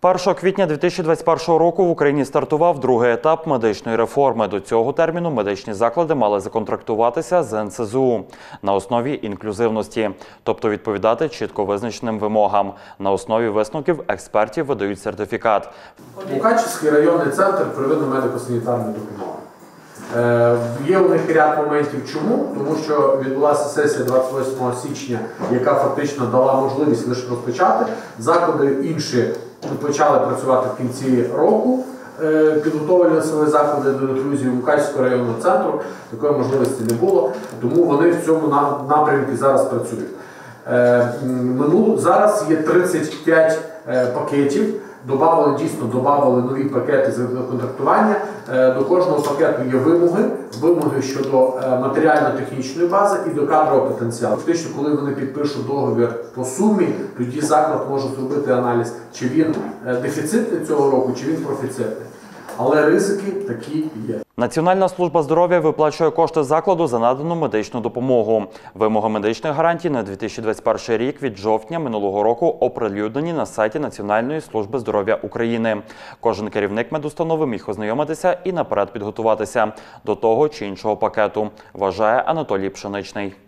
1 квітня 2021 року в Україні стартував другий етап медичної реформи. До цього терміну медичні заклади мали законтрактуватися з НСЗУ на основі інклюзивності, тобто відповідати чітко визначеним вимогам. На основі висновків експертів видають сертифікат. Мукачівський районний центр первинної медико-санітарної допомоги. Є у них ряд моментів. Чому? Тому що відбулася сесія 28 січня, яка фактично дала можливість лише розпочати. Заклади інші почали працювати в кінці року, підготовлювали свої заклади до інклюзії. Мукачівського районного центру такої можливості не було, тому вони в цьому напрямку зараз працюють. Зараз є 35 пакетів. Добавили нові пакети з контрактування. До кожного пакету є вимоги щодо матеріально-технічної бази і до кадрового потенціалу. Фактично, коли вони підпишуть договір по сумі, тоді заклад може зробити аналіз, чи він дефіцитний цього року, чи він профіцитний. Але ризики такі є. Національна служба здоров'я виплачує кошти закладу за надану медичну допомогу. Вимоги медичних гарантій на 2021 рік від жовтня минулого року оприлюднені на сайті Національної служби здоров'я України. Кожен керівник медустанови міг ознайомитися і наперед підготуватися до того чи іншого пакету, вважає Анатолій Пшеничний.